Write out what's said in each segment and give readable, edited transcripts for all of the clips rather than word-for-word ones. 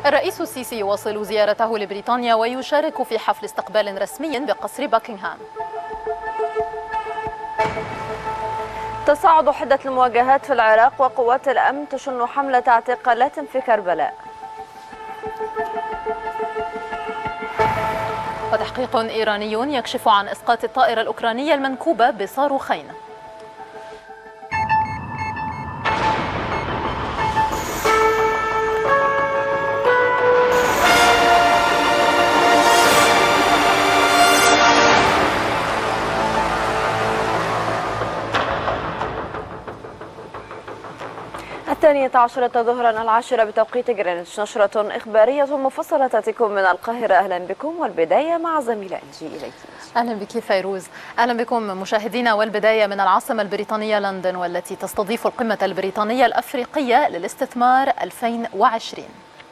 الرئيس السيسي يواصل زيارته لبريطانيا ويشارك في حفل استقبال رسمي بقصر باكنغهام. تصاعد حدة المواجهات في العراق وقوات الأمن تشن حملة اعتقالات في كربلاء. وتحقيق إيراني يكشف عن إسقاط الطائرة الأوكرانية المنكوبة بصاروخين. الثانية عشرة ظهرا 10 بتوقيت جرينتش. نشرة إخبارية مفصلة تأتيكم من القاهرة. أهلا بكم، والبداية مع زميلة أنجي إليك. أهلا بك فيروز. أهلا بكم مشاهدينا، والبداية من العاصمة البريطانية لندن، والتي تستضيف القمة البريطانية الأفريقية للاستثمار 2020.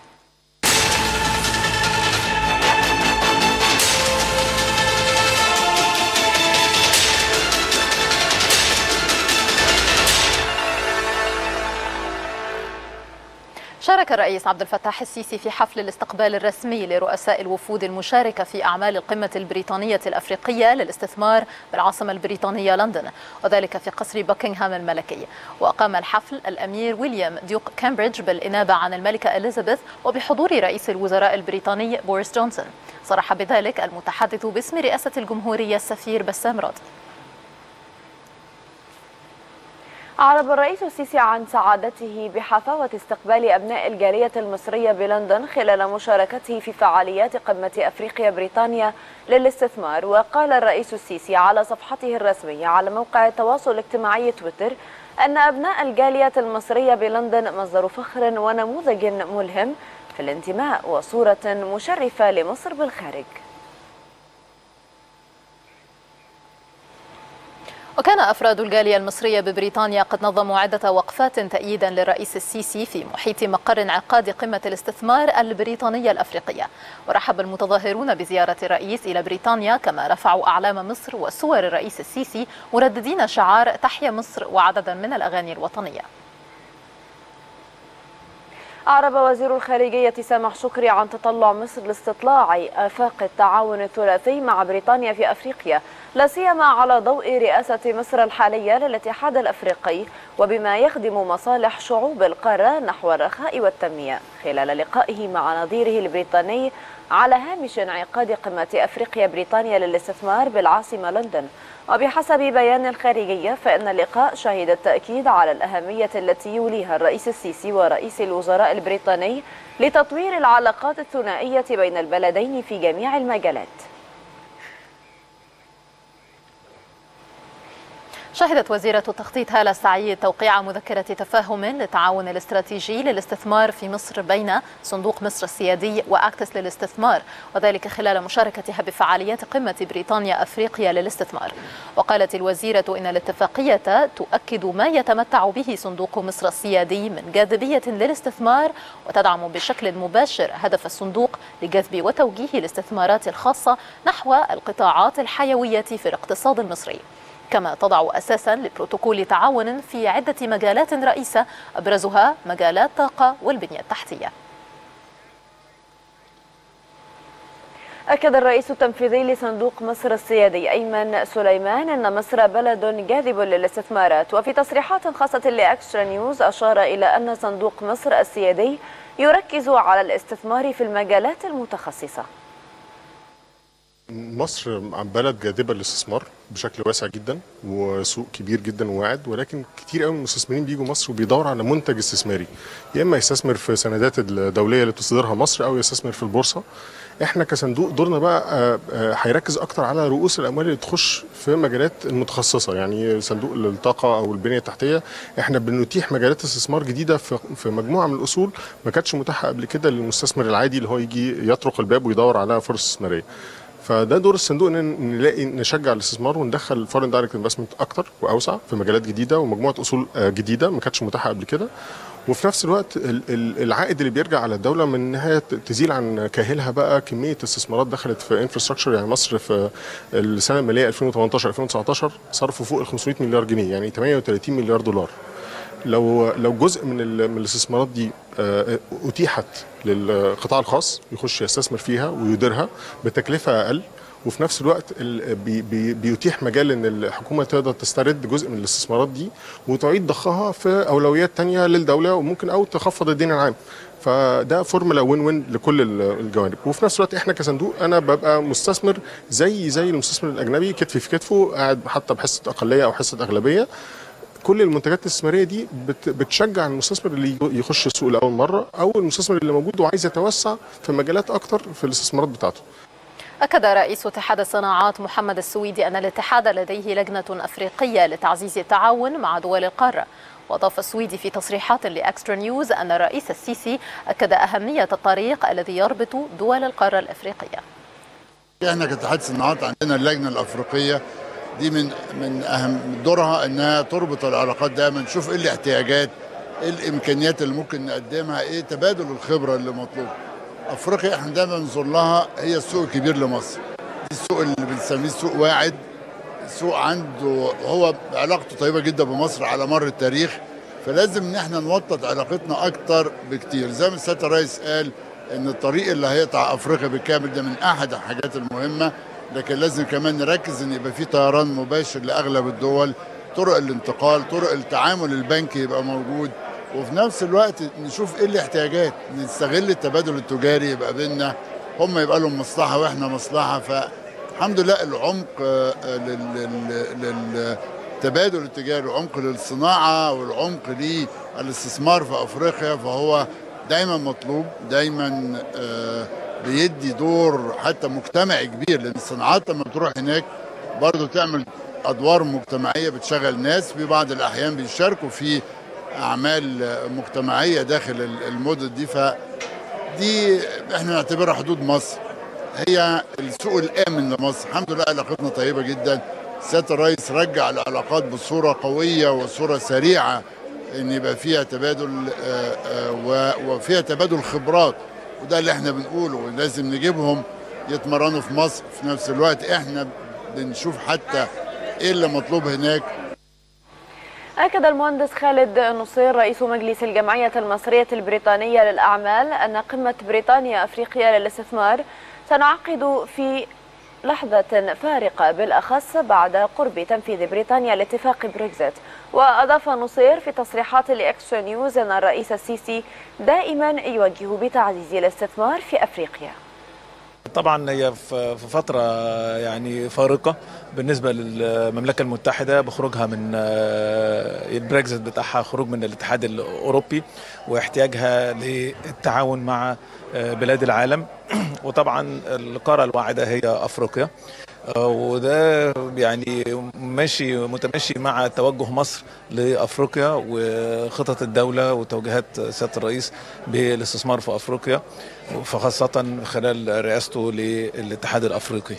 شارك الرئيس عبد الفتاح السيسي في حفل الاستقبال الرسمي لرؤساء الوفود المشاركة في أعمال القمة البريطانية الأفريقية للاستثمار بالعاصمة البريطانية لندن، وذلك في قصر باكنغهام الملكي. وأقام الحفل الأمير ويليام ديوك كامبريدج بالإنابة عن الملكة إليزابيث وبحضور رئيس الوزراء البريطاني بوريس جونسون. صرح بذلك المتحدث باسم رئاسة الجمهورية السفير بسام راضي. أعرب الرئيس السيسي عن سعادته بحفاوة استقبال أبناء الجالية المصرية بلندن خلال مشاركته في فعاليات قمة أفريقيا بريطانيا للاستثمار. وقال الرئيس السيسي على صفحته الرسمية على موقع التواصل الاجتماعي تويتر أن أبناء الجالية المصرية بلندن مصدر فخر ونموذج ملهم في الانتماء وصورة مشرفة لمصر بالخارج. وكان أفراد الجالية المصرية ببريطانيا قد نظموا عدة وقفات تأييدا للرئيس السيسي في محيط مقر انعقاد قمة الاستثمار البريطانية الأفريقية. ورحب المتظاهرون بزيارة الرئيس إلى بريطانيا، كما رفعوا أعلام مصر وصور الرئيس السيسي مرددين شعار تحيا مصر وعددا من الأغاني الوطنية. أعرب وزير الخارجية سامح شكري عن تطلع مصر لاستطلاع آفاق التعاون الثلاثي مع بريطانيا في أفريقيا، لا سيما على ضوء رئاسة مصر الحالية للاتحاد الأفريقي، وبما يخدم مصالح شعوب القارة نحو الرخاء والتنمية، خلال لقائه مع نظيره البريطاني على هامش انعقاد قمة أفريقيا بريطانيا للاستثمار بالعاصمة لندن. وبحسب بيان الخارجية فإن اللقاء شهد التأكيد على الأهمية التي يوليها الرئيس السيسي ورئيس الوزراء البريطاني لتطوير العلاقات الثنائية بين البلدين في جميع المجالات. شهدت وزيرة التخطيط هالة السعيد توقيع مذكرة تفاهم للتعاون الاستراتيجي للاستثمار في مصر بين صندوق مصر السيادي وأكتس للاستثمار، وذلك خلال مشاركتها بفعاليات قمة بريطانيا أفريقيا للاستثمار. وقالت الوزيرة إن الاتفاقية تؤكد ما يتمتع به صندوق مصر السيادي من جاذبية للاستثمار، وتدعم بشكل مباشر هدف الصندوق لجذب وتوجيه الاستثمارات الخاصة نحو القطاعات الحيوية في الاقتصاد المصري، كما تضع أساسا لبروتوكول تعاون في عدة مجالات رئيسة أبرزها مجالات الطاقة والبنية التحتية. أكد الرئيس التنفيذي لصندوق مصر السيادي أيمن سليمان أن مصر بلد جاذب للاستثمارات. وفي تصريحات خاصة لإكسترا نيوز أشار إلى أن صندوق مصر السيادي يركز على الاستثمار في المجالات المتخصصة. مصر بلد جاذبة للاستثمار بشكل واسع جدا، وسوق كبير جدا وواعد، ولكن كتير قوي من المستثمرين بيجوا مصر وبيدوروا على منتج استثماري، يا اما يستثمر في سندات الدوليه اللي تصدرها مصر او يستثمر في البورصه. احنا كصندوق دورنا بقى هيركز اكتر على رؤوس الاموال اللي تخش في مجالات المتخصصه، يعني صندوق الطاقه او البنيه التحتيه احنا بنتيح مجالات استثمار جديده في مجموعه من الاصول ما كانتش متاحه قبل كده للمستثمر العادي اللي هو يجي يطرق الباب ويدور على فرص استثماريه. فده دور الصندوق ان نلاقي نشجع الاستثمار وندخل فورين دايركت انفستمنت اكتر واوسع في مجالات جديده ومجموعه اصول جديده ما كانتش متاحه قبل كده، وفي نفس الوقت العائد اللي بيرجع على الدوله من انها تزيل عن كاهلها بقى كميه استثمارات دخلت في انفراستراكشر. يعني مصر في السنه الماليه 2018 2019 صرفوا فوق ال 500 مليار جنيه، يعني 38 مليار دولار. لو جزء من الاستثمارات دي اتيحت للقطاع الخاص يخش يستثمر فيها ويديرها بتكلفه اقل، وفي نفس الوقت بيتيح مجال ان الحكومه تقدر تسترد جزء من الاستثمارات دي وتعيد ضخها في اولويات تانية للدوله، وممكن او تخفض الدين العام. فده فورمولا وين وين لكل الجوانب. وفي نفس الوقت احنا كصندوق انا ببقى مستثمر زي المستثمر الاجنبي، كتفي في كتفه، قاعد حتى بحصه اقليه او حصه اغلبيه. كل المنتجات الاستثماريه دي بتشجع المستثمر اللي يخش السوق لاول مره، او المستثمر اللي موجود وعايز يتوسع في مجالات اكتر في الاستثمارات بتاعته. أكد رئيس اتحاد الصناعات محمد السويدي أن الاتحاد لديه لجنة أفريقية لتعزيز التعاون مع دول القارة. وأضاف السويدي في تصريحات لإكسترا نيوز أن الرئيس السيسي أكد أهمية الطريق الذي يربط دول القارة الأفريقية. احنا كاتحاد صناعات عندنا اللجنة الأفريقية دي من أهم دورها أنها تربط العلاقات دايما، نشوف إيه الاحتياجات، إيه الإمكانيات اللي ممكن نقدمها، إيه تبادل الخبرة اللي مطلوب. أفريقيا احنا دايما ننظر لها هي السوق الكبير لمصر، دي السوق اللي بنسميه سوق واعد، سوق عنده هو علاقته طيبة جدا بمصر على مر التاريخ، فلازم ان احنا نوطد علاقتنا اكتر بكتير. زي ما سيادة الرئيس قال ان الطريق اللي هيقطع افريقيا بالكامل ده من احد الحاجات المهمة، لكن لازم كمان نركز ان يبقى في طيران مباشر لاغلب الدول، طرق الانتقال، طرق التعامل البنكي يبقى موجود، وفي نفس الوقت نشوف ايه الاحتياجات، نستغل التبادل التجاري يبقى بيننا، هم يبقى لهم مصلحة واحنا مصلحة. فالحمد لله العمق للتبادل التجاري والعمق للصناعة والعمق للاستثمار في افريقيا فهو دايما مطلوب، دايما بيدي دور حتى مجتمعي كبير، لان الصناعات لما بتروح هناك برضه تعمل ادوار مجتمعيه بتشغل ناس، في بعض الاحيان بيشاركوا في اعمال مجتمعيه داخل المدن دي. فدي احنا نعتبرها حدود مصر، هي السوق الامن لمصر. الحمد لله علاقتنا طيبه جدا، سياده الرئيس رجع العلاقات بصوره قويه وصوره سريعه، ان يبقى فيها تبادل وفيها تبادل خبرات، وده اللي احنا بنقوله، لازم نجيبهم يتمرنوا في مصر، في نفس الوقت احنا بنشوف حتى ايه اللي مطلوب هناك. أكد المهندس خالد نصير رئيس مجلس الجمعية المصرية البريطانية للأعمال أن قمة بريطانيا أفريقيا للاستثمار تنعقد في لحظة فارقة، بالأخص بعد قرب تنفيذ بريطانيا لاتفاق بريكزيت. وأضاف نصير في تصريحات لإكسترا نيوز أن الرئيس السيسي دائما يوجه بتعزيز الاستثمار في أفريقيا. طبعا هي في فترة يعني فارقة بالنسبة للمملكة المتحدة بخروجها من البريكزيت بتاعها، خروج من الاتحاد الأوروبي واحتياجها للتعاون مع بلاد العالم، وطبعا القارة الواعدة هي أفريقيا، وده يعني متماشي مع توجه مصر لأفريقيا وخطط الدولة وتوجيهات سيادة الرئيس بالاستثمار في أفريقيا، فخاصة خلال رئاسته للاتحاد الأفريقي.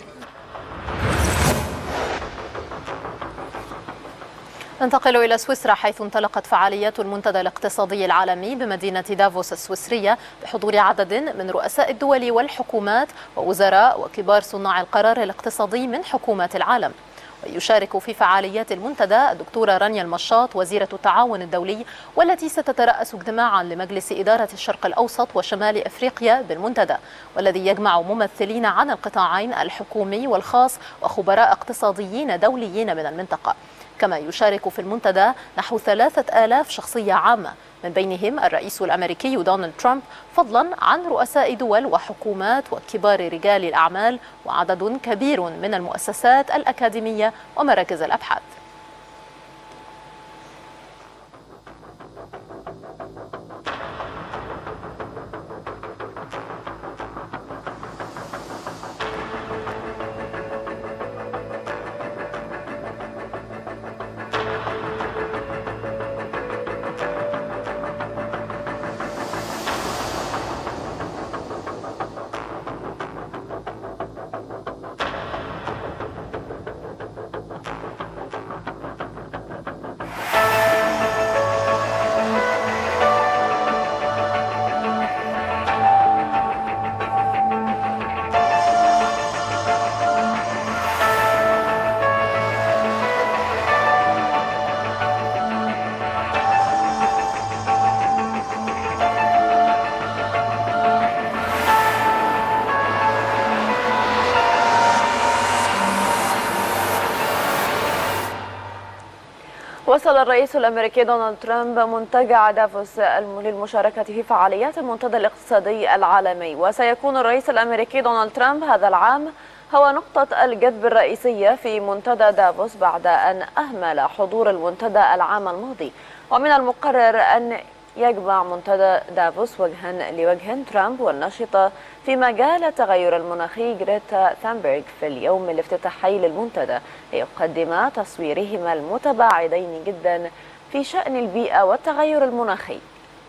ننتقل إلى سويسرا، حيث انطلقت فعاليات المنتدى الاقتصادي العالمي بمدينة دافوس السويسرية بحضور عدد من رؤساء الدول والحكومات ووزراء وكبار صناع القرار الاقتصادي من حكومات العالم. ويشارك في فعاليات المنتدى الدكتورة رانيا المشاط وزيرة التعاون الدولي، والتي ستترأس اجتماعا لمجلس إدارة الشرق الأوسط وشمال أفريقيا بالمنتدى، والذي يجمع ممثلين عن القطاعين الحكومي والخاص وخبراء اقتصاديين دوليين من المنطقة. كما يشارك في المنتدى نحو 3000 شخصية عامة، من بينهم الرئيس الأمريكي دونالد ترامب، فضلا عن رؤساء دول وحكومات وكبار رجال الأعمال وعدد كبير من المؤسسات الأكاديمية ومراكز الأبحاث. وصل الرئيس الأمريكي دونالد ترامب منتجع دافوس للمشاركة في فعاليات المنتدى الاقتصادي العالمي، وسيكون الرئيس الأمريكي دونالد ترامب هذا العام هو نقطة الجذب الرئيسية في منتدى دافوس بعد أن أهمل حضور المنتدى العام الماضي. ومن المقرر أن يجمع منتدى دافوس وجها لوجه ترامب والناشطة في مجال التغير المناخي غريتا ثانبرغ في اليوم الافتتاحي للمنتدى، ليقدم تصويرهما المتباعدين جدا في شأن البيئة والتغير المناخي.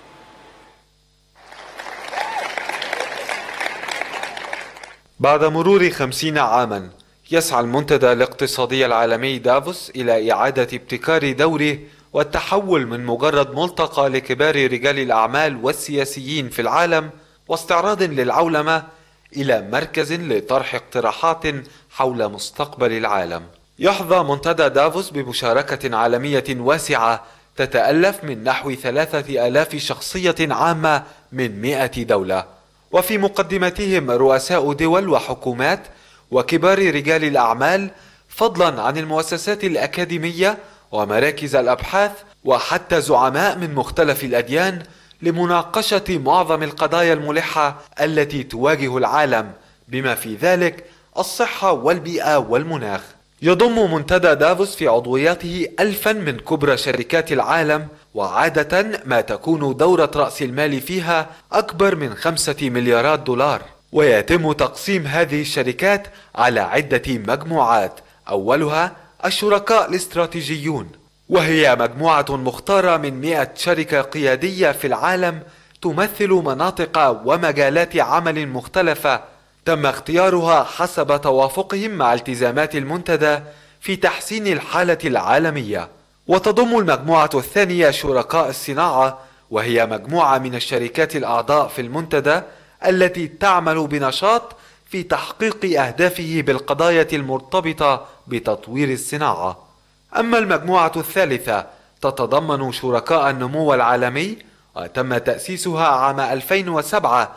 بعد مرور 50 عاما يسعى المنتدى الاقتصادي العالمي دافوس إلى إعادة ابتكار دوره والتحول من مجرد ملتقى لكبار رجال الأعمال والسياسيين في العالم واستعراض للعولمة إلى مركز لطرح اقتراحات حول مستقبل العالم. يحظى منتدى دافوس بمشاركة عالمية واسعة تتألف من نحو 3000 شخصية عامة من 100 دولة، وفي مقدمتهم رؤساء دول وحكومات وكبار رجال الأعمال، فضلا عن المؤسسات الأكاديمية ومراكز الأبحاث وحتى زعماء من مختلف الأديان، لمناقشة معظم القضايا الملحة التي تواجه العالم، بما في ذلك الصحة والبيئة والمناخ. يضم منتدى دافوس في عضوياته 1000 من كبرى شركات العالم، وعادة ما تكون دورة رأس المال فيها أكبر من 5 مليارات دولار، ويتم تقسيم هذه الشركات على عدة مجموعات، أولها الشركاء الاستراتيجيون، وهي مجموعة مختارة من 100 شركة قيادية في العالم تمثل مناطق ومجالات عمل مختلفة تم اختيارها حسب توافقهم مع التزامات المنتدى في تحسين الحالة العالمية. وتضم المجموعة الثانية شركاء الصناعة، وهي مجموعة من الشركات الأعضاء في المنتدى التي تعمل بنشاط في تحقيق أهدافه بالقضايا المرتبطة بتطوير الصناعة. أما المجموعة الثالثة تتضمن شركاء النمو العالمي، وتم تأسيسها عام 2007،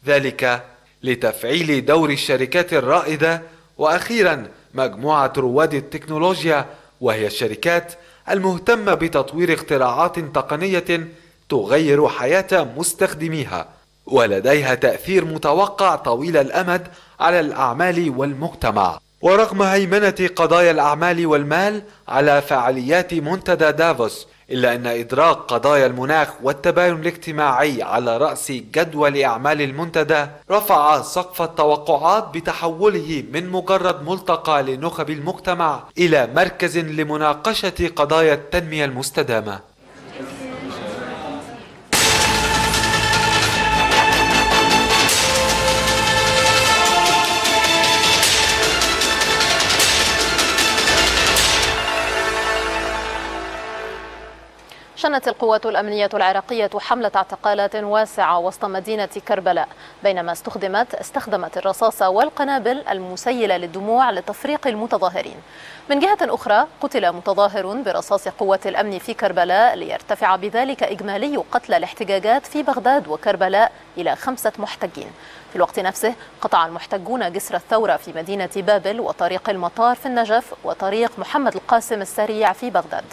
ذلك لتفعيل دور الشركات الرائدة. وأخيرا مجموعة رواد التكنولوجيا، وهي الشركات المهتمة بتطوير اختراعات تقنية تغير حياة مستخدميها ولديها تأثير متوقع طويل الأمد على الأعمال والمجتمع. ورغم هيمنة قضايا الأعمال والمال على فعاليات منتدى دافوس، إلا أن إدراك قضايا المناخ والتباين الاجتماعي على رأس جدول أعمال المنتدى رفع سقف التوقعات بتحوله من مجرد ملتقى لنخب المجتمع إلى مركز لمناقشة قضايا التنمية المستدامة. شنت القوات الأمنية العراقية حملة اعتقالات واسعة وسط مدينة كربلاء، بينما استخدمت الرصاص والقنابل المسيلة للدموع لتفريق المتظاهرين. من جهة أخرى قتل متظاهر برصاص قوات الأمن في كربلاء، ليرتفع بذلك إجمالي قتلى الاحتجاجات في بغداد وكربلاء إلى 5 محتجين. في الوقت نفسه قطع المحتجون جسر الثورة في مدينة بابل وطريق المطار في النجف وطريق محمد القاسم السريع في بغداد.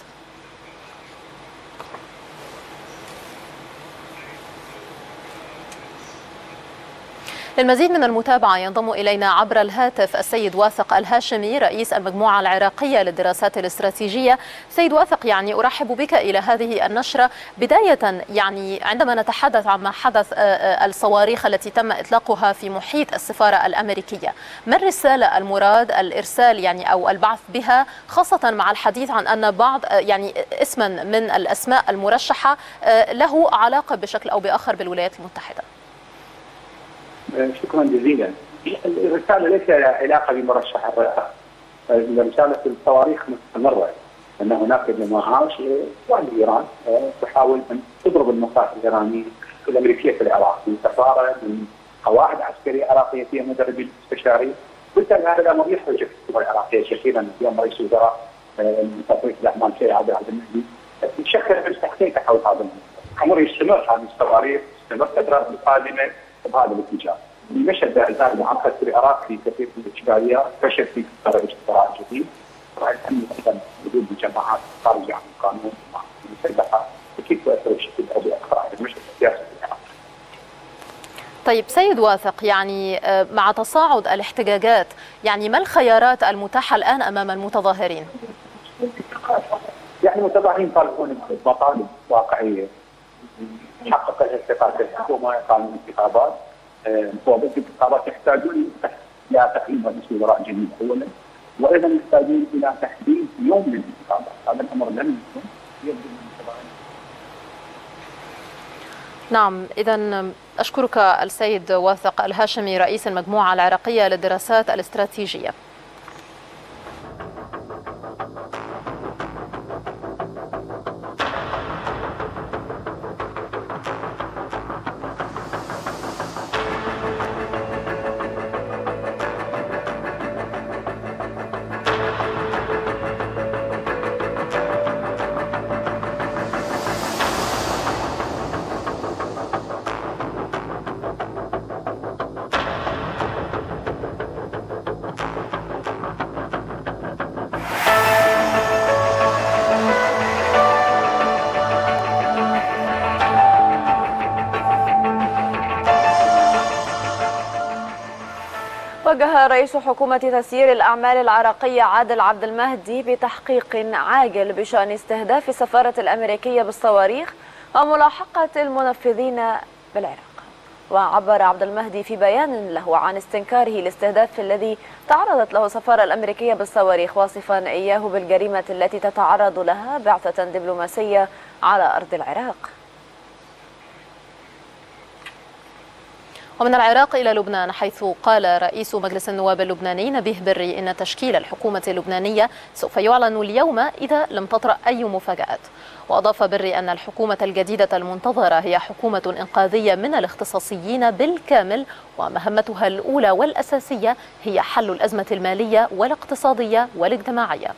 للمزيد من المتابعة ينضم إلينا عبر الهاتف السيد واثق الهاشمي، رئيس المجموعة العراقية للدراسات الاستراتيجية. سيد واثق، أرحب بك إلى هذه النشرة. بداية عندما نتحدث عما حدث الصواريخ التي تم إطلاقها في محيط السفارة الأمريكية، ما الرسالة المراد الإرسال أو البعث بها، خاصة مع الحديث عن أن بعض اسما من الأسماء المرشحة له علاقة بشكل أو بآخر بالولايات المتحدة؟ شكرا جزيلا. الرساله ليس لها علاقه بمرشح الرئاسه، رساله الصواريخ مستمره، ان هناك جماعات وايران تحاول ان تضرب المصالح الايرانيه الامريكيه في العراق من سفاره، من قواعد عسكريه عراقيه فيها مدربين استشاريين. بالتالي هذا الامر يحرج الحكومه العراقيه كثيرا. اليوم رئيس الوزراء تطوير الاعمال سيد عبد المهدي يشكل تحقيق حول هذا الامر. يستمر هذه الصواريخ، تستمر الفترات القادمه بهذا الاتجاه. المشهد الان معقد في العراق في كثير من الاشكاليات، فشل في قرار الاستقرار الجديد، إسرائيل أن أيضا وجود الجماعات الخارجة عن القانون المسلحة أكيد تؤثر بشكل أو بآخر على المشهد السياسي في العراق. طيب سيد واثق، يعني مع تصاعد الاحتجاجات يعني ما الخيارات المتاحة الآن أمام المتظاهرين؟ يعني المتظاهرين يطالبون بمطالب واقعية تحقق ثقة الحكومة، قانون الانتخابات، ضوابط الانتخابات، يحتاجون إلى تقييم رئيس وزراء جديد أولا، وأيضا يحتاجون إلى تحديد يوم للانتخابات. هذا الأمر لم يكن يبدو من المتظاهرين. نعم، إذا أشكرك السيد واثق الهاشمي رئيس المجموعة العراقية للدراسات الاستراتيجية. وجه رئيس حكومة تسيير الأعمال العراقية عادل عبد المهدي بتحقيق عاجل بشأن استهداف السفارة الأمريكية بالصواريخ وملاحقة المنفذين بالعراق. وعبر عبد المهدي في بيان له عن استنكاره الاستهداف الذي تعرضت له السفارة الأمريكية بالصواريخ، واصفا إياه بالجريمة التي تتعرض لها بعثة دبلوماسية على أرض العراق. ومن العراق إلى لبنان، حيث قال رئيس مجلس النواب اللبناني نبيه بري إن تشكيل الحكومة اللبنانية سوف يعلن اليوم إذا لم تطرأ أي مفاجآت. وأضاف بري أن الحكومة الجديدة المنتظرة هي حكومة إنقاذية من الاختصاصيين بالكامل، ومهمتها الأولى والأساسية هي حل الأزمة المالية والاقتصادية والاجتماعية.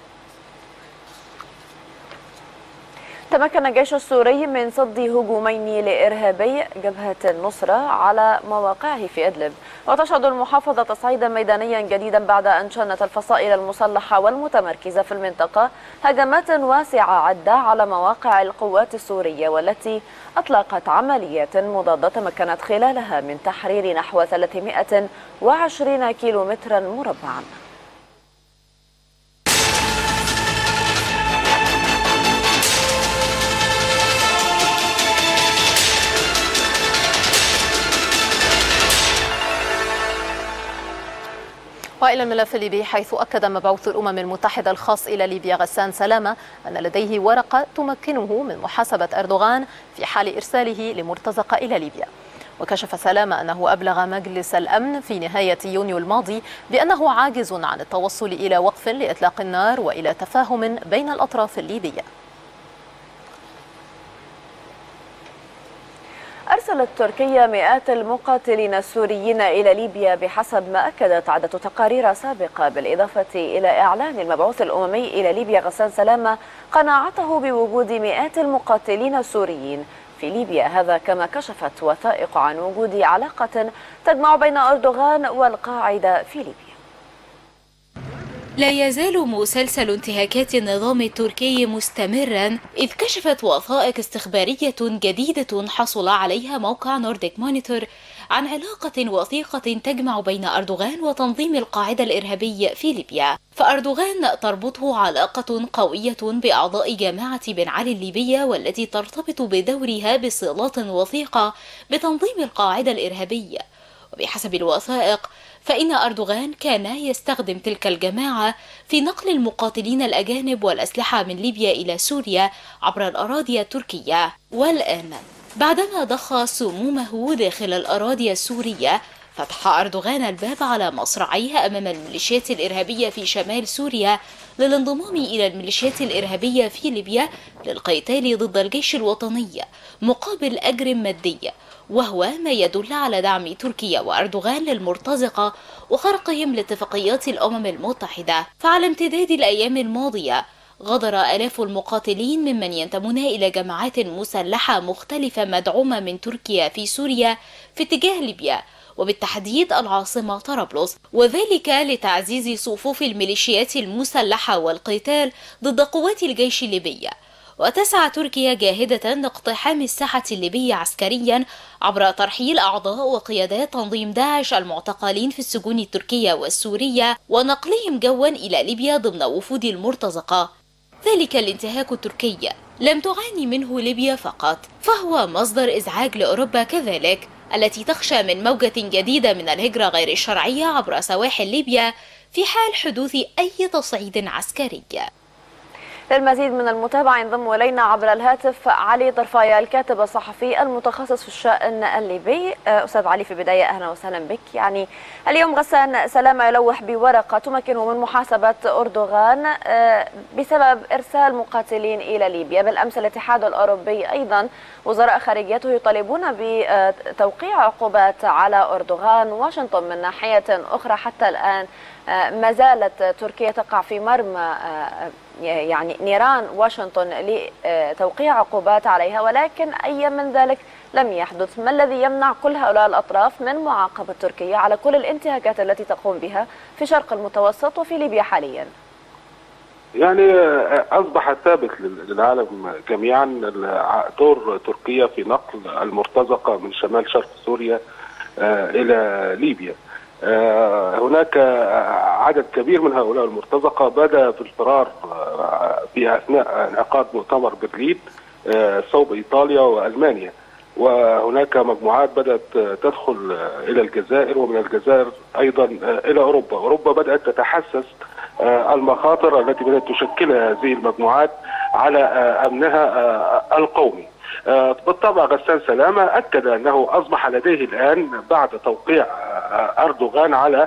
تمكن الجيش السوري من صد هجومين لإرهابي جبهة النصرة على مواقعه في إدلب. وتشهد المحافظة تصعيدا ميدانيا جديدا بعد أن شنت الفصائل المسلحة والمتمركزة في المنطقة هجمات واسعة عدة على مواقع القوات السورية، والتي أطلقت عمليات مضادة تمكنت خلالها من تحرير نحو 320 كيلومترا مربعا. وإلى الملف الليبي، حيث أكد مبعوث الأمم المتحدة الخاص إلى ليبيا غسان سلامة أن لديه ورقة تمكنه من محاسبة أردوغان في حال إرساله لمرتزقة إلى ليبيا. وكشف سلامة أنه أبلغ مجلس الأمن في نهاية يونيو الماضي بأنه عاجز عن التوصل إلى وقف لإطلاق النار وإلى تفاهم بين الأطراف الليبية. أرسلت تركيا مئات المقاتلين السوريين إلى ليبيا بحسب ما أكدت عدة تقارير سابقة، بالإضافة إلى إعلان المبعوث الأممي إلى ليبيا غسان سلامة قناعته بوجود مئات المقاتلين السوريين في ليبيا. هذا كما كشفت وثائق عن وجود علاقة تجمع بين أردوغان والقاعدة في ليبيا. لا يزال مسلسل انتهاكات النظام التركي مستمرا، إذ كشفت وثائق استخبارية جديدة حصل عليها موقع نورديك مونيتور عن علاقة وثيقة تجمع بين أردوغان وتنظيم القاعدة الإرهابي في ليبيا. فأردوغان تربطه علاقة قوية بأعضاء جماعة بن علي الليبية، والتي ترتبط بدورها بصلات وثيقة بتنظيم القاعدة الإرهابية. وبحسب الوثائق فإن أردوغان كان يستخدم تلك الجماعة في نقل المقاتلين الأجانب والأسلحة من ليبيا إلى سوريا عبر الأراضي التركية. والآن بعدما ضخ سمومه داخل الأراضي السورية، فتح أردوغان الباب على مصراعيها أمام الميليشيات الإرهابية في شمال سوريا للانضمام إلى الميليشيات الإرهابية في ليبيا للقتال ضد الجيش الوطني مقابل أجر مادي، وهو ما يدل على دعم تركيا وأردوغان للمرتزقة وخرقهم لاتفاقيات الأمم المتحدة. فعلى امتداد الأيام الماضية غادر آلاف المقاتلين ممن ينتمون إلى جماعات مسلحة مختلفة مدعومة من تركيا في سوريا في اتجاه ليبيا، وبالتحديد العاصمة طرابلس، وذلك لتعزيز صفوف الميليشيات المسلحة والقتال ضد قوات الجيش الليبي. وتسعى تركيا جاهدة لاقتحام الساحة الليبية عسكريا عبر ترحيل أعضاء وقيادات تنظيم داعش المعتقلين في السجون التركية والسورية ونقلهم جوا إلى ليبيا ضمن وفود المرتزقة. ذلك الانتهاك التركي لم تعاني منه ليبيا فقط، فهو مصدر إزعاج لأوروبا كذلك، التي تخشى من موجة جديدة من الهجرة غير الشرعية عبر سواحل ليبيا في حال حدوث أي تصعيد عسكري. للمزيد من المتابعة ينضم إلينا عبر الهاتف علي طرفاية، الكاتب الصحفي المتخصص في الشأن الليبي. أستاذ علي، في البداية أهلا وسهلا بك. يعني اليوم غسان سلامة يلوح بورقة تمكنه من محاسبة أردوغان بسبب إرسال مقاتلين إلى ليبيا. بالأمس الاتحاد الأوروبي أيضا وزراء خارجيته يطالبون بتوقيع عقوبات على أردوغان. واشنطن من ناحية أخرى حتى الآن ما زالت تركيا تقع في مرمى يعني نيران واشنطن لتوقيع عقوبات عليها، ولكن أي من ذلك لم يحدث. ما الذي يمنع كل هؤلاء الأطراف من معاقبة تركيا على كل الانتهاكات التي تقوم بها في شرق المتوسط وفي ليبيا حاليا؟ يعني أصبح ثابت للعالم جميعا دور تركيا في نقل المرتزقة من شمال شرق سوريا إلى ليبيا. هناك عدد كبير من هؤلاء المرتزقة بدأ في الفرار في أثناء انعقاد مؤتمر برلين صوب إيطاليا وألمانيا، وهناك مجموعات بدأت تدخل إلى الجزائر، ومن الجزائر أيضا إلى أوروبا. أوروبا بدأت تتحسس المخاطر التي بدأت تشكلها هذه المجموعات على أمنها القومي. بالطبع غسان سلامة أكد أنه أصبح لديه الآن بعد توقيع أردوغان على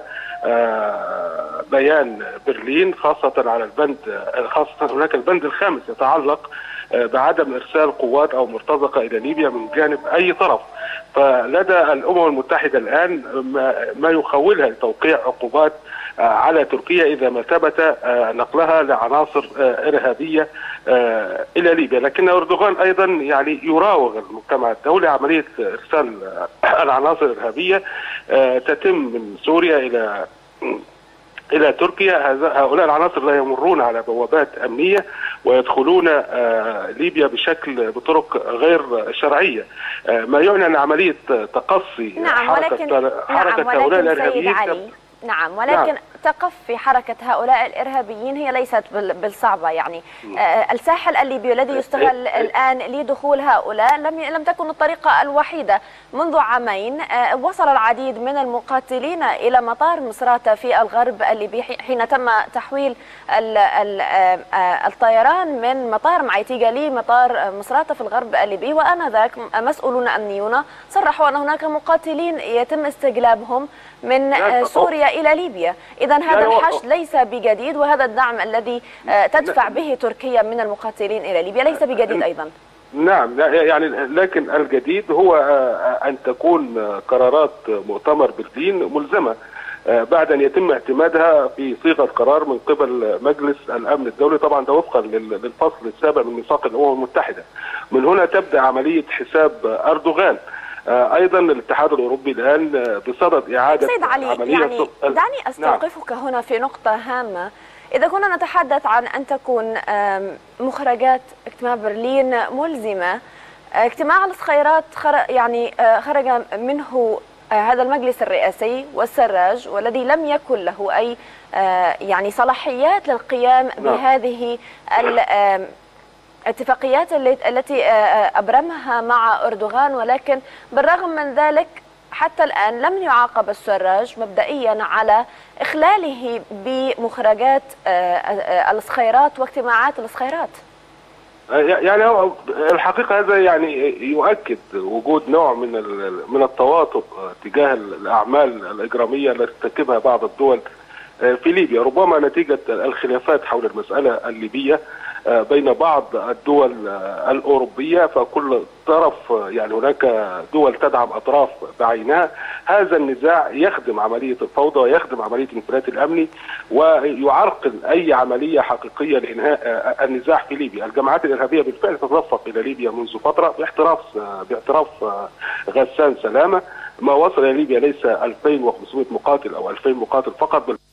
بيان برلين خاصة على البند، خاصة هناك البند الخامس يتعلق بعدم إرسال قوات أو مرتزقة إلى ليبيا من جانب أي طرف. فلدى الأمم المتحدة الآن ما يخولها لتوقيع عقوبات على تركيا إذا ما ثبت نقلها لعناصر إرهابية إلى ليبيا. لكن أردوغان أيضا يعني يراوغ المجتمع الدولي عملية إرسال العناصر الإرهابية تتم من سوريا إلى تركيا. هؤلاء العناصر لا يمرون على بوابات أمنية ويدخلون ليبيا بطرق غير شرعية، ما يعني أن عملية تقصي حركة هؤلاء الإرهابيين. نعم، ولكن تقفي حركة هؤلاء الإرهابيين هي ليست بالصعبة. يعني الساحل الليبي الذي يستغل الآن لدخول هؤلاء لم تكن الطريقة الوحيدة. منذ عامين وصل العديد من المقاتلين إلى مطار مصراتة في الغرب الليبي حين تم تحويل الطيران من مطار معيتيغا لمطار مصراتة في الغرب الليبي. وآنذاك مسؤولون أمنيون صرحوا أن هناك مقاتلين يتم استجلابهم من سوريا إلى ليبيا. إذن هذا الحشد ليس بجديد، وهذا الدعم الذي تدفع به تركيا من المقاتلين إلى ليبيا ليس بجديد أيضا. نعم، يعني لكن الجديد هو أن تكون قرارات مؤتمر برلين ملزمة بعد أن يتم اعتمادها في صيغة قرار من قبل مجلس الأمن الدولي، طبعا ده وفقا للفصل السابع من ميثاق الأمم المتحدة. من هنا تبدأ عملية حساب أردوغان. ايضا الاتحاد الاوروبي الان بصدد اعاده سيد علي، يعني دعني استوقفك هنا في نقطه هامه. اذا كنا نتحدث عن ان تكون مخرجات اجتماع برلين ملزمه، اجتماع الصخيرات خرج منه هذا المجلس الرئاسي والسراج، والذي لم يكن له اي يعني صلاحيات للقيام بهذه الاتفاقيات التي أبرمها مع أردوغان. ولكن بالرغم من ذلك حتى الآن لم يعاقب السراج مبدئيا على إخلاله بمخرجات الصخيرات واجتماعات الصخيرات. يعني هو الحقيقة هذا يعني يؤكد وجود نوع من التواطؤ تجاه الأعمال الإجرامية التي ترتكبها بعض الدول في ليبيا، ربما نتيجة الخلافات حول المسألة الليبية بين بعض الدول الأوروبية. فكل طرف يعني هناك دول تدعم أطراف بعينها، هذا النزاع يخدم عملية الفوضى ويخدم عملية الانفلات الأمني ويعرقل أي عملية حقيقية لإنهاء النزاع في ليبيا. الجماعات الإرهابية بالفعل تتدفق إلى ليبيا منذ فترة باعتراف غسان سلامة. ما وصل إلى ليبيا ليس 2500 مقاتل أو 2000 مقاتل فقط، بل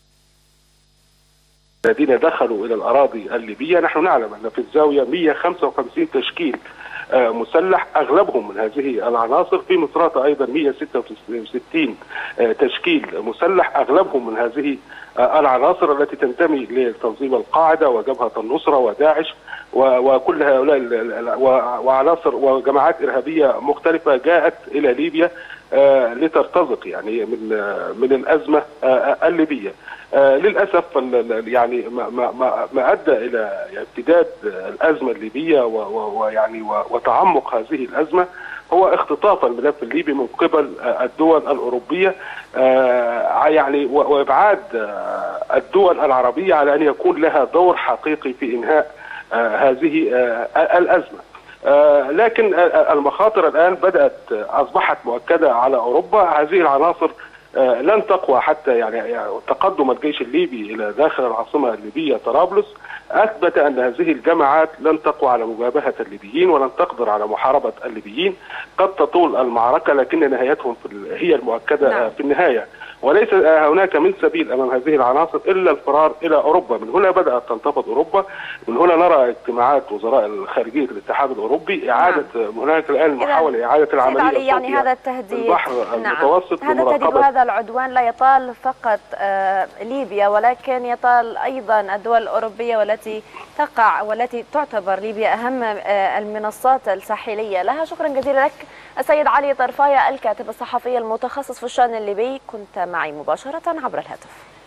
الذين دخلوا إلى الأراضي الليبية. نحن نعلم أن في الزاوية 155 تشكيل مسلح، أغلبهم من هذه العناصر. في مصراتة أيضا 166 تشكيل مسلح، أغلبهم من هذه العناصر التي تنتمي لتنظيم القاعدة وجبهة النصرة وداعش وكل هؤلاء وعناصر وجماعات إرهابية مختلفة جاءت إلى ليبيا لترتزق يعني من الأزمة الليبية. للأسف يعني ما أدى إلى امتداد الأزمة الليبية ويعني وتعمق هذه الأزمة هو اختطاف الملف الليبي من قبل الدول الأوروبية، يعني وإبعاد الدول العربية على أن يكون لها دور حقيقي في إنهاء هذه الأزمة. لكن المخاطر الآن أصبحت مؤكدة على أوروبا. هذه العناصر لن تقوى حتى يعني تقدم الجيش الليبي إلى داخل العاصمة الليبية طرابلس أثبت أن هذه الجماعات لن تقوى على مجابهة الليبيين ولن تقدر على محاربة الليبيين. قد تطول المعركة لكن نهايتهم هي المؤكدة في النهاية، وليس هناك من سبيل أمام هذه العناصر إلا الفرار إلى أوروبا. من هنا بدأت تنتفض أوروبا، من هنا نرى اجتماعات وزراء الخارجية الاتحاد الأوروبي، إعادة هناك الآن محاولة إعادة العملية يعني هذا التهديد البحر المتوسط هذا التهديد وهذا العدوان لا يطال فقط ليبيا ولكن يطال أيضا الدول الأوروبية والتي تقع والتي تعتبر ليبيا أهم المنصات الساحلية لها. شكرا جزيلا لك السيد علي طرفاية الكاتب الصحفي المتخصص في الشأن الليبي، كنت معي مباشرة عبر الهاتف.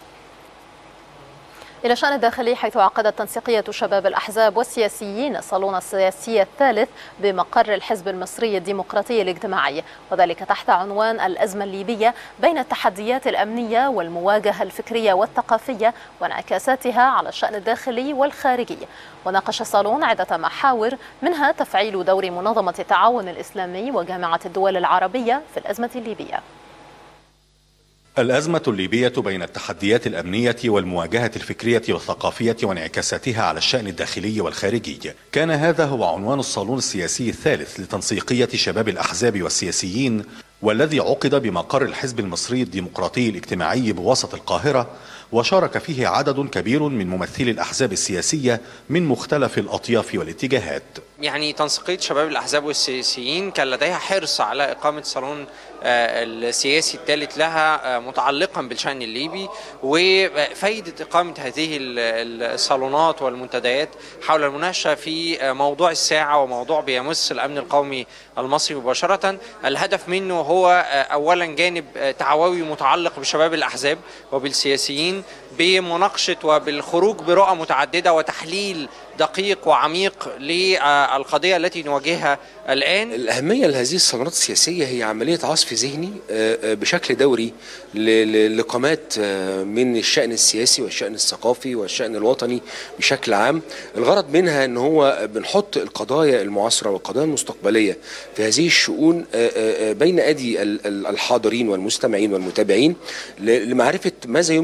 إلى الشأن الداخلي، حيث عقدت تنسيقية شباب الأحزاب والسياسيين الصالون السياسي الثالث بمقر الحزب المصري الديمقراطي الاجتماعي، وذلك تحت عنوان الأزمة الليبية بين التحديات الأمنية والمواجهة الفكرية والثقافية وانعكاساتها على الشأن الداخلي والخارجي. وناقش الصالون عدة محاور، منها تفعيل دور منظمة التعاون الإسلامي وجامعة الدول العربية في الأزمة الليبية. الأزمة الليبية بين التحديات الأمنية والمواجهة الفكرية والثقافية وانعكاساتها على الشأن الداخلي والخارجي، كان هذا هو عنوان الصالون السياسي الثالث لتنسيقية شباب الأحزاب والسياسيين، والذي عقد بمقر الحزب المصري الديمقراطي الاجتماعي بوسط القاهرة، وشارك فيه عدد كبير من ممثلي الأحزاب السياسية من مختلف الأطياف والاتجاهات. يعني تنسيقية شباب الأحزاب والسياسيين كان لديها حرص على إقامة صالون السياسي الثالث لها متعلقا بالشأن الليبي، وفائدة إقامة هذه الصالونات والمنتديات حول المناقشة في موضوع الساعة وموضوع بيمس الأمن القومي المصري مباشرة. الهدف منه هو أولا جانب تعاوي متعلق بشباب الأحزاب وبالسياسيين بمناقشة وبالخروج برؤى متعددة وتحليل دقيق وعميق للقضية التي نواجهها الآن. الأهمية لهذه الصالونات السياسية هي عملية عصف ذهني بشكل دوري لقامات من الشأن السياسي والشأن الثقافي والشأن الوطني بشكل عام. الغرض منها أن هو بنحط القضايا المعاصرة والقضايا المستقبلية في هذه الشؤون بين أيدي الحاضرين والمستمعين والمتابعين لمعرفة ماذا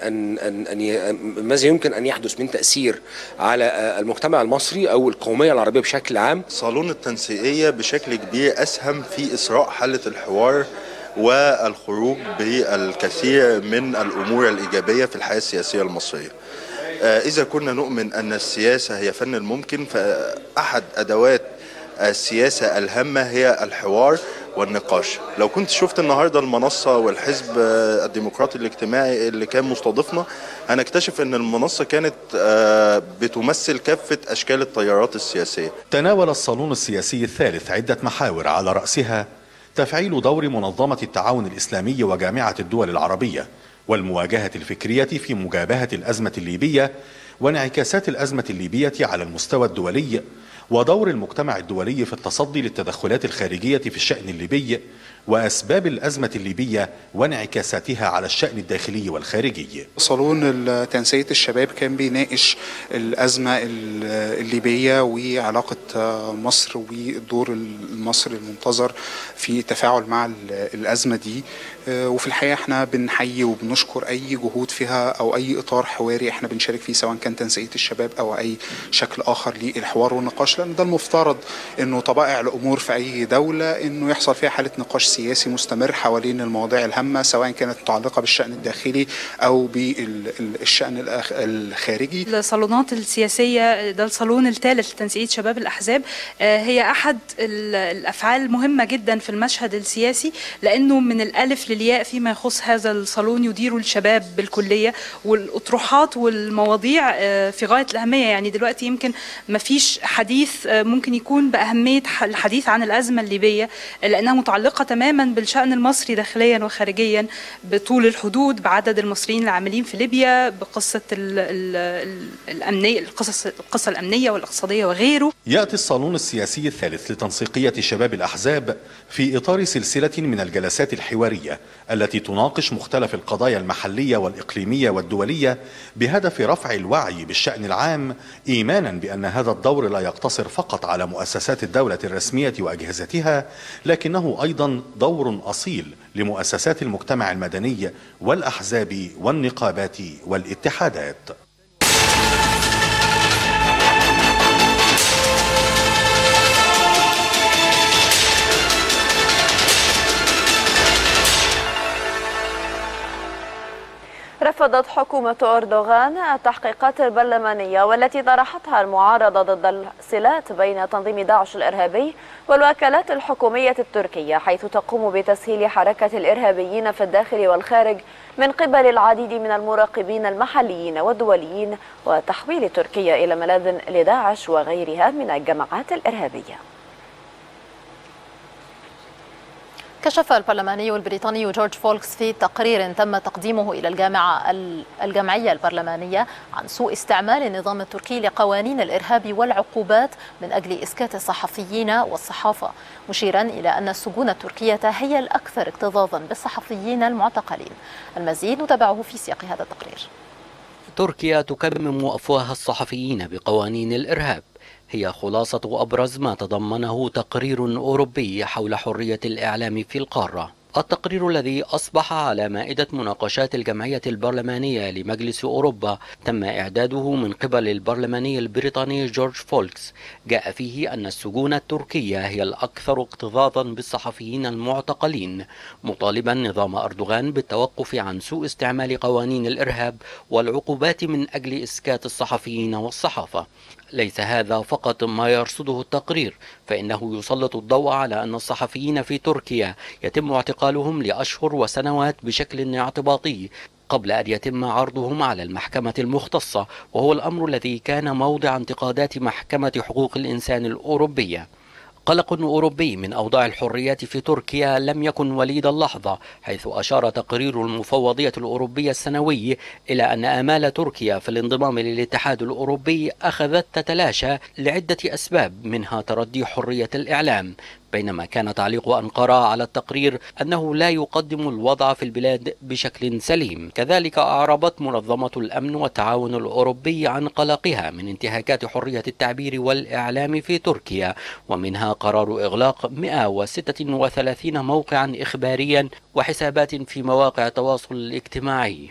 يمكن أن يحدث من تأثير على المجتمع المصري أو القومية العربية بشكل عام. صالون التنسيقية بشكل كبير أسهم في إسراء حالة الحوار والخروج بالكثير من الأمور الإيجابية في الحياة السياسية المصرية. إذا كنا نؤمن أن السياسة هي فن الممكن، فأحد أدوات السياسة الهامة هي الحوار والنقاش. لو كنت شفت النهاردة المنصة والحزب الديمقراطي الاجتماعي اللي كان مستضيفنا، هنكتشف أن المنصة كانت بتمثل كافة أشكال التيارات السياسية. تناول الصالون السياسي الثالث عدة محاور، على رأسها تفعيل دور منظمة التعاون الإسلامي وجامعة الدول العربية والمواجهة الفكرية في مجابهة الأزمة الليبية، وانعكاسات الأزمة الليبية على المستوى الدولي، ودور المجتمع الدولي في التصدي للتدخلات الخارجية في الشأن الليبي، وأسباب الأزمة الليبية وانعكاساتها على الشأن الداخلي والخارجي. صالون تنسيق الشباب كان بيناقش الأزمة الليبية وعلاقة مصر والدور المصري المنتظر في التفاعل مع الأزمة دي. وفي الحقيقة احنا بنحيي وبنشكر أي جهود فيها أو أي إطار حواري احنا بنشارك فيه، سواء كان تنسيق الشباب أو أي شكل آخر للحوار والنقاش، لأن ده المفترض إنه طبائع الأمور في أي دولة إنه يحصل فيها حالة نقاش سياسي مستمر حوالين المواضيع الهامة، سواء كانت متعلقة بالشأن الداخلي أو بالشأن الخارجي. الصالونات السياسية، ده الصالون الثالث لتنسيقية شباب الأحزاب، هي أحد الأفعال المهمة جدا في المشهد السياسي، لأنه من الألف للياء فيما يخص هذا الصالون يدير الشباب بالكلية، والأطروحات والمواضيع في غاية الأهمية. يعني دلوقتي يمكن ما فيش حديث ممكن يكون بأهمية الحديث عن الأزمة الليبية، لأنها متعلقة تماما بالشأن المصري داخليا وخارجيا، بطول الحدود، بعدد المصريين العاملين في ليبيا، بقصة الأمنية، القصة الأمنية والاقتصادية وغيره. يأتي الصالون السياسي الثالث لتنسيقية شباب الأحزاب في إطار سلسلة من الجلسات الحوارية التي تناقش مختلف القضايا المحلية والإقليمية والدولية بهدف رفع الوعي بالشأن العام، إيمانا بأن هذا الدور لا يقتصر فقط على مؤسسات الدولة الرسمية وأجهزتها، لكنه أيضا دور أصيل لمؤسسات المجتمع المدني والأحزاب والنقابات والاتحادات. رفضت حكومة أردوغان التحقيقات البرلمانية والتي طرحتها المعارضة ضد الصلات بين تنظيم داعش الإرهابي والوكالات الحكومية التركية، حيث تقوم بتسهيل حركة الإرهابيين في الداخل والخارج من قبل العديد من المراقبين المحليين والدوليين، وتحويل تركيا إلى ملاذ لداعش وغيرها من الجماعات الإرهابية. كشف البرلماني البريطاني جورج فولكس في تقرير تم تقديمه إلى الجمعية البرلمانية عن سوء استعمال النظام التركي لقوانين الإرهاب والعقوبات من أجل إسكات الصحفيين والصحافة، مشيرا إلى أن السجون التركية هي الأكثر اكتظاظا بالصحفيين المعتقلين. المزيد نتابعه في سياق هذا التقرير. تركيا تكمم أفواه الصحفيين بقوانين الإرهاب، هي خلاصة أبرز ما تضمنه تقرير أوروبي حول حرية الإعلام في القارة. التقرير الذي أصبح على مائدة مناقشات الجمعية البرلمانية لمجلس أوروبا تم إعداده من قبل البرلماني البريطاني جورج فولكس، جاء فيه أن السجون التركية هي الأكثر اكتظاظا بالصحفيين المعتقلين، مطالبا نظام أردوغان بالتوقف عن سوء استعمال قوانين الإرهاب والعقوبات من أجل إسكات الصحفيين والصحافة. ليس هذا فقط ما يرصده التقرير، فإنه يسلط الضوء على أن الصحفيين في تركيا يتم اعتقالهم لأشهر وسنوات بشكل اعتباطي قبل أن يتم عرضهم على المحكمة المختصة، وهو الأمر الذي كان موضع انتقادات محكمة حقوق الإنسان الأوروبية. قلق أوروبي من أوضاع الحريات في تركيا لم يكن وليد اللحظة، حيث أشار تقرير المفوضية الأوروبية السنوي إلى أن آمال تركيا في الانضمام للاتحاد الأوروبي أخذت تتلاشى لعدة أسباب، منها تردي حرية الإعلام، بينما كان تعليق أنقرة على التقرير أنه لا يقدم الوضع في البلاد بشكل سليم. كذلك أعربت منظمة الأمن والتعاون الأوروبي عن قلقها من انتهاكات حرية التعبير والإعلام في تركيا، ومنها قرار إغلاق 136 موقعا إخباريا وحسابات في مواقع التواصل الاجتماعي.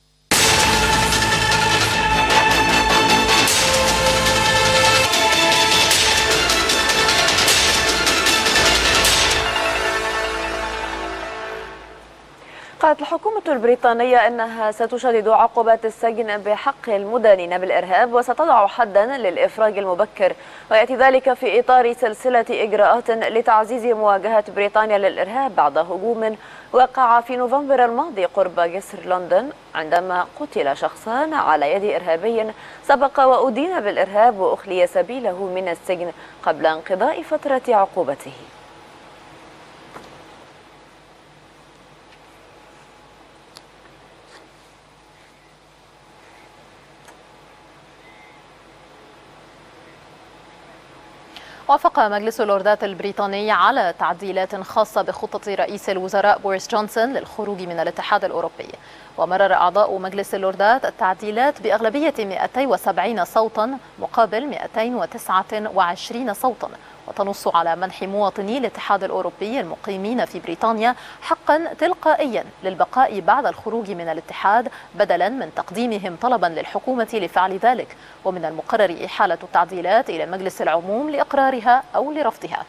قالت الحكومة البريطانية أنها ستشدد عقوبات السجن بحق المدانين بالإرهاب وستضع حدا للإفراج المبكر، ويأتي ذلك في إطار سلسلة إجراءات لتعزيز مواجهة بريطانيا للإرهاب بعد هجوم وقع في نوفمبر الماضي قرب جسر لندن، عندما قتل شخصان على يد إرهابي سبق وأدين بالإرهاب وأخلي سبيله من السجن قبل انقضاء فترة عقوبته. وافق مجلس اللوردات البريطاني على تعديلات خاصة بخطة رئيس الوزراء بوريس جونسون للخروج من الاتحاد الأوروبي. ومرر أعضاء مجلس اللوردات التعديلات بأغلبية 270 صوتا مقابل 229 صوتا، وتنص على منح مواطني الاتحاد الأوروبي المقيمين في بريطانيا حقا تلقائيا للبقاء بعد الخروج من الاتحاد بدلا من تقديمهم طلبا للحكومة لفعل ذلك. ومن المقرر إحالة التعديلات إلى مجلس العموم لإقرارها أو لرفضها.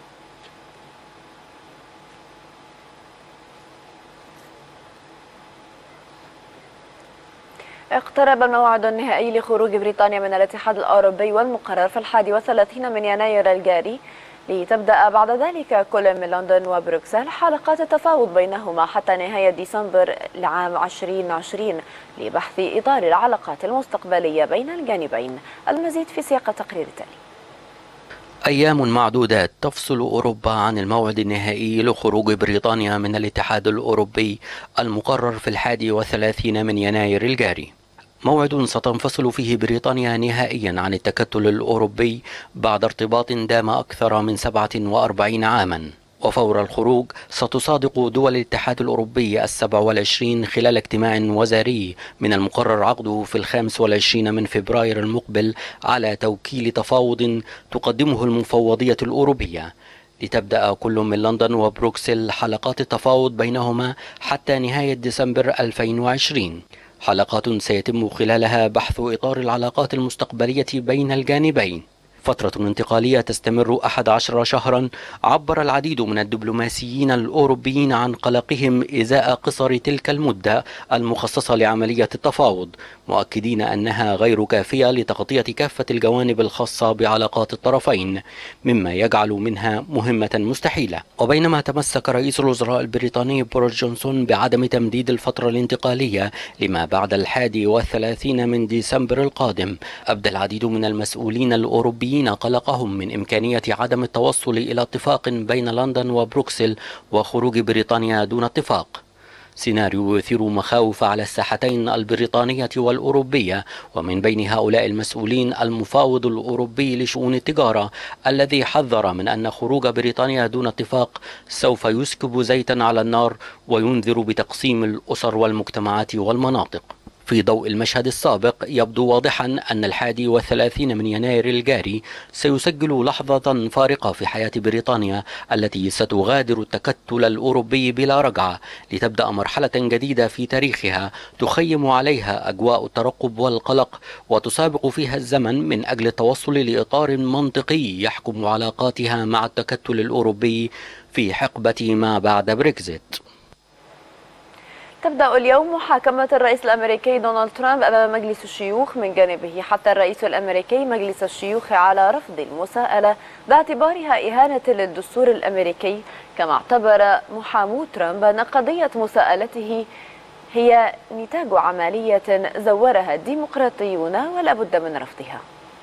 اقترب الموعد النهائي لخروج بريطانيا من الاتحاد الأوروبي والمقرر في 31 من يناير الجاري، لتبدأ بعد ذلك كل من لندن وبروكسل حلقات التفاوض بينهما حتى نهاية ديسمبر لعام 2020 لبحث إطار العلاقات المستقبلية بين الجانبين. المزيد في سياق التقرير التالي. أيام معدودات تفصل أوروبا عن الموعد النهائي لخروج بريطانيا من الاتحاد الأوروبي المقرر في 31 من يناير الجاري، موعد ستنفصل فيه بريطانيا نهائيا عن التكتل الأوروبي بعد ارتباط دام أكثر من 47 عاما. وفور الخروج ستصادق دول الاتحاد الأوروبي 27 خلال اجتماع وزاري من المقرر عقده في 25 من فبراير المقبل على توكيل تفاوض تقدمه المفوضية الأوروبية، لتبدأ كل من لندن وبروكسل حلقات التفاوض بينهما حتى نهاية ديسمبر 2020، حلقات سيتم خلالها بحث إطار العلاقات المستقبلية بين الجانبين. فترة انتقالية تستمر 11 شهرا. عبر العديد من الدبلوماسيين الأوروبيين عن قلقهم إزاء قصر تلك المدة المخصصة لعملية التفاوض، مؤكدين أنها غير كافية لتغطية كافة الجوانب الخاصة بعلاقات الطرفين، مما يجعل منها مهمة مستحيلة. وبينما تمسك رئيس الوزراء البريطاني بوريس جونسون بعدم تمديد الفترة الانتقالية لما بعد 31 من ديسمبر القادم، أبدى العديد من المسؤولين الأوروبيين قلقهم من إمكانية عدم التوصل إلى اتفاق بين لندن وبروكسل وخروج بريطانيا دون اتفاق، سيناريو يثير مخاوف على الساحتين البريطانية والأوروبية. ومن بين هؤلاء المسؤولين المفاوض الأوروبي لشؤون التجارة الذي حذر من أن خروج بريطانيا دون اتفاق سوف يسكب زيتا على النار وينذر بتقسيم الأسر والمجتمعات والمناطق. في ضوء المشهد السابق يبدو واضحا أن 31 من يناير الجاري سيسجل لحظة فارقة في حياة بريطانيا التي ستغادر التكتل الأوروبي بلا رجعة، لتبدأ مرحلة جديدة في تاريخها تخيم عليها أجواء الترقب والقلق، وتسابق فيها الزمن من أجل التوصل لإطار منطقي يحكم علاقاتها مع التكتل الأوروبي في حقبة ما بعد بريكزيت. تبدأ اليوم محاكمة الرئيس الأمريكي دونالد ترامب أمام مجلس الشيوخ. من جانبه حتى الرئيس الأمريكي مجلس الشيوخ على رفض المساءلة باعتبارها إهانة للدستور الأمريكي، كما اعتبر محامو ترامب أن قضية مساءلته هي نتاج عملية زورها الديمقراطيون ولا بد من رفضها.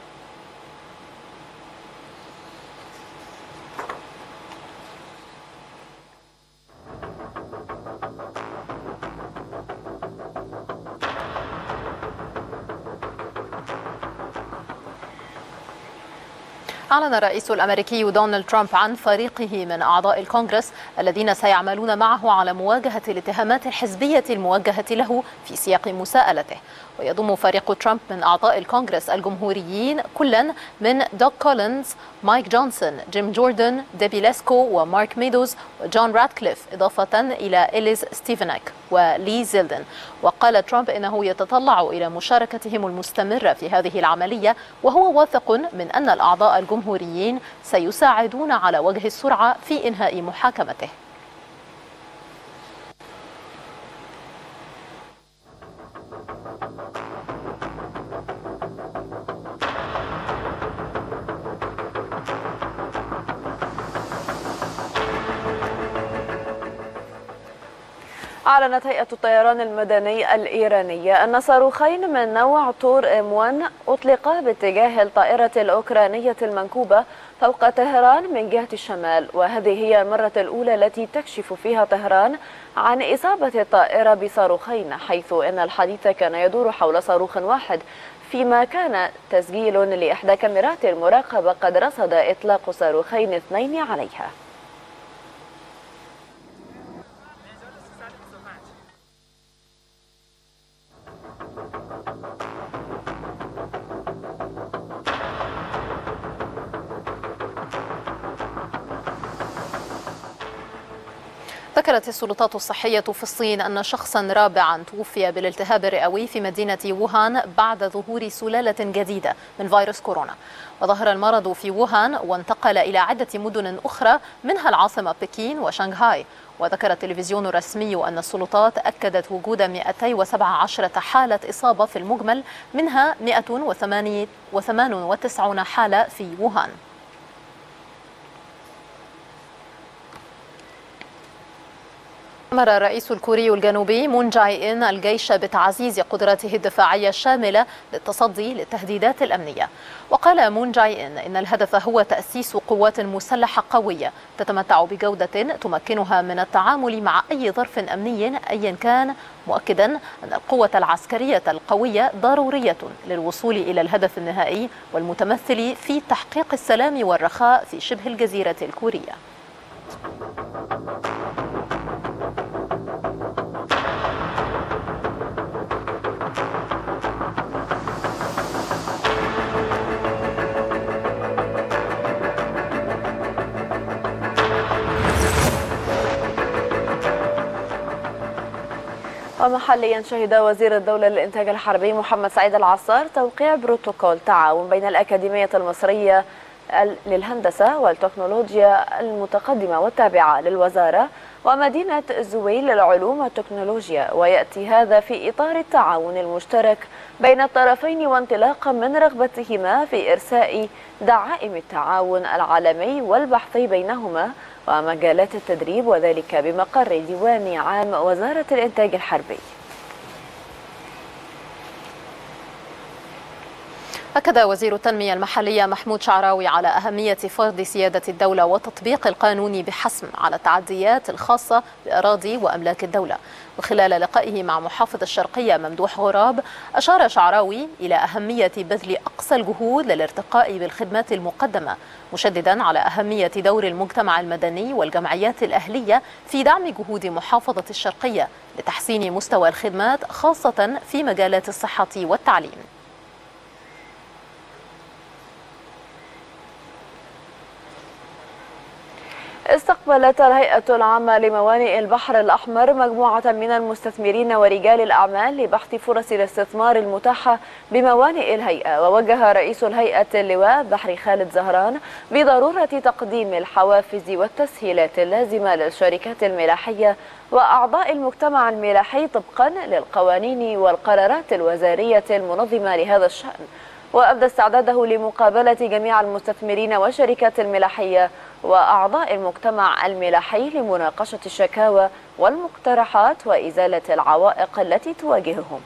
أعلن الرئيس الأمريكي دونالد ترامب عن فريقه من أعضاء الكونغرس الذين سيعملون معه على مواجهة الاتهامات الحزبية الموجهة له في سياق مساءلته. ويضم فريق ترامب من أعضاء الكونغرس الجمهوريين كلا من دوغ كولينز، مايك جونسون، جيم جوردن، ديبي ليسكو ومارك ميدوز وجون راتكليف، إضافة إلى إليز ستيفنك ولي زيلدن. وقال ترامب إنه يتطلع إلى مشاركتهم المستمرة في هذه العملية، وهو واثق من أن الأعضاء الجمهوريين سيساعدون على وجه السرعة في إنهاء محاكمته. أعلنت هيئة الطيران المدني الإيرانية أن صاروخين من نوع طور M1 أطلقا باتجاه الطائرة الأوكرانية المنكوبة فوق طهران من جهة الشمال، وهذه هي المرة الأولى التي تكشف فيها طهران عن إصابة الطائرة بصاروخين، حيث أن الحديث كان يدور حول صاروخ واحد فيما كان تسجيل لإحدى كاميرات المراقبة قد رصد إطلاق صاروخين 2 عليها. ذكرت السلطات الصحية في الصين أن شخصا رابعا توفي بالالتهاب الرئوي في مدينة ووهان بعد ظهور سلالة جديدة من فيروس كورونا. وظهر المرض في ووهان وانتقل إلى عدة مدن أخرى منها العاصمة بكين وشنغهاي. وذكر التلفزيون الرسمي أن السلطات أكدت وجود 217 حالة إصابة في المجمل، منها 198 حالة في ووهان. أمر الرئيس الكوري الجنوبي مون جاي إن الجيش بتعزيز قدراته الدفاعية الشاملة للتصدي للتهديدات الأمنية. وقال مون جاي إن الهدف هو تأسيس قوات مسلحة قوية تتمتع بجودة تمكنها من التعامل مع أي ظرف أمني أيا كان، مؤكدا أن القوة العسكرية القوية ضرورية للوصول إلى الهدف النهائي والمتمثل في تحقيق السلام والرخاء في شبه الجزيرة الكورية. ومحليا شهد وزير الدولة للإنتاج الحربي محمد سعيد العصار توقيع بروتوكول تعاون بين الأكاديمية المصرية للهندسة والتكنولوجيا المتقدمة والتابعة للوزارة ومدينة زويل للعلوم والتكنولوجيا، ويأتي هذا في إطار التعاون المشترك بين الطرفين وانطلاقا من رغبتهما في إرساء دعائم التعاون العالمي والبحثي بينهما ومجالات التدريب، وذلك بمقر ديوان عام وزارة الإنتاج الحربي. أكد وزير التنمية المحلية محمود شعراوي على أهمية فرض سيادة الدولة وتطبيق القانون بحسم على التعديات الخاصة بأراضي وأملاك الدولة. وخلال لقائه مع محافظ الشرقية ممدوح غراب، أشار شعراوي إلى أهمية بذل أقصى الجهود للارتقاء بالخدمات المقدمة، مشددا على أهمية دور المجتمع المدني والجمعيات الأهلية في دعم جهود محافظة الشرقية لتحسين مستوى الخدمات خاصة في مجالات الصحة والتعليم. استقبلت الهيئة العامة لموانئ البحر الأحمر مجموعة من المستثمرين ورجال الأعمال لبحث فرص الاستثمار المتاحة بموانئ الهيئة. ووجه رئيس الهيئة اللواء بحري خالد زهران بضرورة تقديم الحوافز والتسهيلات اللازمة للشركات الملاحية وأعضاء المجتمع الملاحي طبقا للقوانين والقرارات الوزارية المنظمة لهذا الشأن. وأبدى استعداده لمقابلة جميع المستثمرين والشركات الملاحية وأعضاء المجتمع الملاحي لمناقشة الشكاوى والمقترحات وإزالة العوائق التي تواجههم.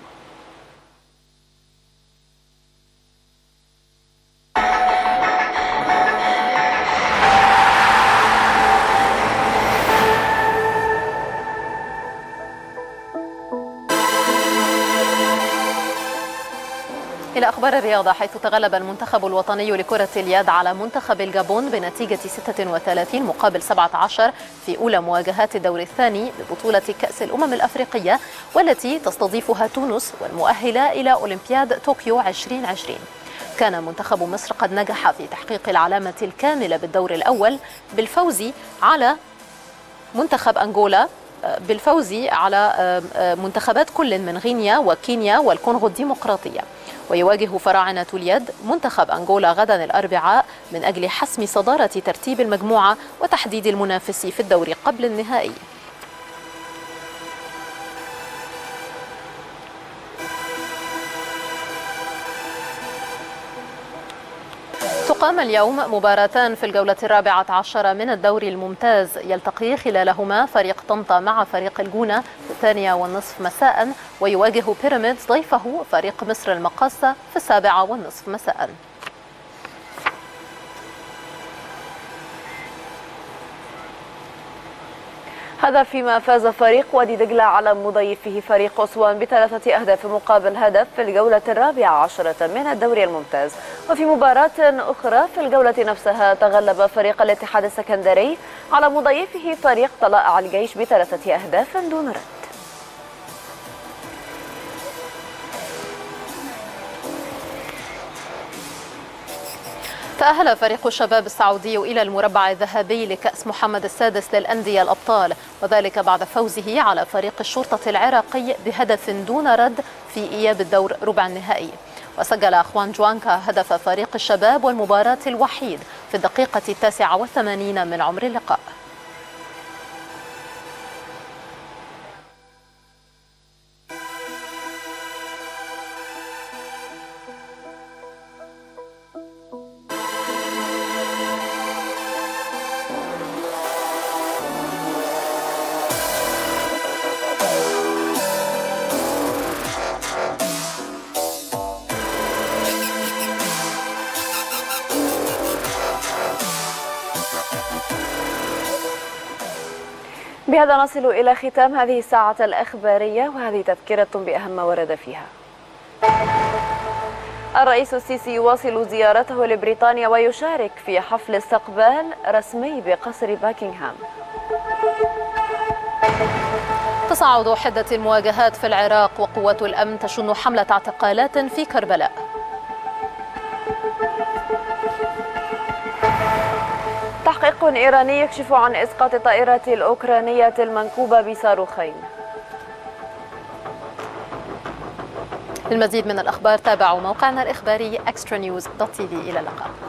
إلى أخبار الرياضة، حيث تغلب المنتخب الوطني لكرة اليد على منتخب الجابون بنتيجة 36 مقابل 17 في أولى مواجهات الدور الثاني لبطولة كأس الأمم الأفريقية والتي تستضيفها تونس والمؤهلة إلى أولمبياد طوكيو 2020. كان منتخب مصر قد نجح في تحقيق العلامة الكاملة بالدور الأول بالفوز على منتخب أنغولا منتخبات كل من غينيا وكينيا والكونغو الديمقراطية. ويواجه فراعنة اليد منتخب أنغولا غدا الأربعاء من أجل حسم صدارة ترتيب المجموعة وتحديد المنافس في الدور قبل النهائي. تقام اليوم مباراتان في الجولة 14 من الدوري الممتاز، يلتقي خلالهما فريق طنطا مع فريق الجونة في 8:30 مساء، ويواجه بيراميدز ضيفه فريق مصر المقاصة في 7:30 مساء. هذا فيما فاز فريق وادي دجلة على مضيفه فريق أسوان ب3 أهداف مقابل هدف في الجولة 14 من الدوري الممتاز. وفي مباراة أخرى في الجولة نفسها تغلب فريق الاتحاد السكندري على مضيفه فريق طلائع الجيش ب3 أهداف دون رد. تأهل فريق الشباب السعودي إلى المربع الذهبي لكأس محمد السادس للأندية الأبطال، وذلك بعد فوزه على فريق الشرطة العراقي بهدف دون رد في إياب الدور ربع النهائي. وسجل أخوان جوانكا هدف فريق الشباب والمباراة الوحيد في الدقيقة 89 من عمر اللقاء. بهذا نصل إلى ختام هذه الساعة الإخبارية، وهذه تذكرة بأهم ما ورد فيها. الرئيس السيسي يواصل زيارته لبريطانيا ويشارك في حفل استقبال رسمي بقصر باكنغهام. تصاعد حدة المواجهات في العراق وقوات الأمن تشن حملة اعتقالات في كربلاء. تحقيق إيراني يكشف عن إسقاط الطائرة الأوكرانية المنكوبة بصاروخين. للمزيد من الأخبار تابعوا موقعنا الإخباري extranews.tv. إلى اللقاء.